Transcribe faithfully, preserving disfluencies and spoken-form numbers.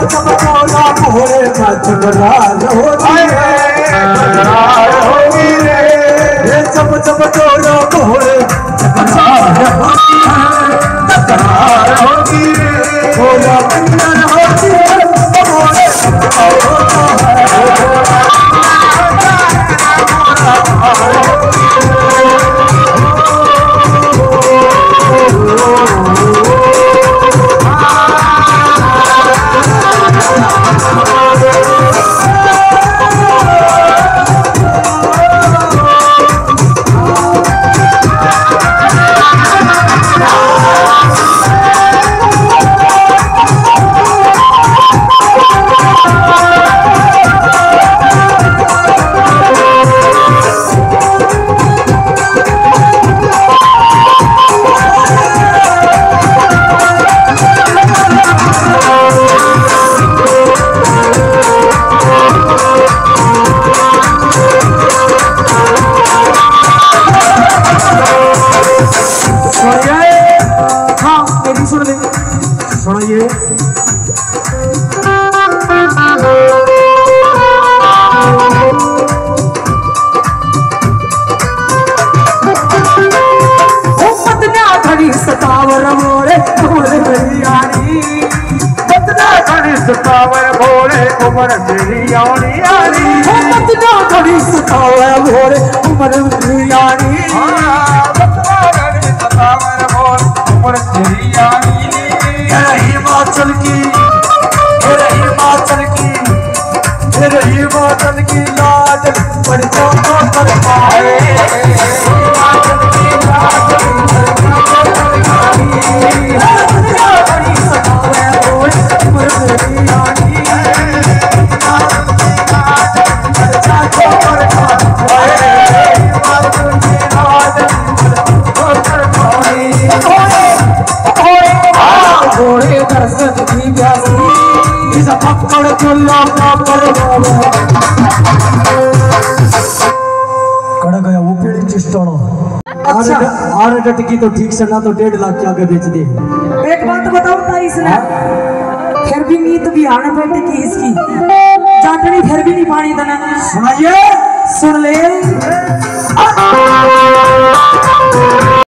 चप चोला घोड़े का चकरार होती है, चकरार होती रे। चप चप चोला घोड़े चकरार होती है, चकरार होती रे। घोड़ा बंधन होती है, घोड़े चकरार होता है। सुनिए सतावर मोरे उमर मेरी आनी, बतना खड़ी सतावर मोरे उमर मेरी आनी आनी, बतना खड़ी सतावर मोरे उमर मेरी आनी, बतना खड़ी सतावर मोरे उमर मेरी आनी। हिमाचल की हिमाचल की हिमाचल की लाज पर जाओ कर पाए, हिमाचल की लाज गया वो पेड़ चिस्टोनो। अच्छा आर टटकी तो ठीक से ना तो डेढ़ लाख के आगे बेच दे। एक बात बताओ ताईस ने, फिर भी नींद भी आने बैठे की इसकी चाटनी फिर भी नहीं पानी देना। सुनाइए, सुन ले।